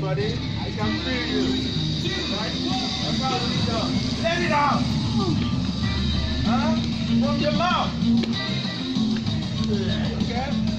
buddy. I can feel you. Right? That's how we do. Let it out. Huh? From your mouth. Okay?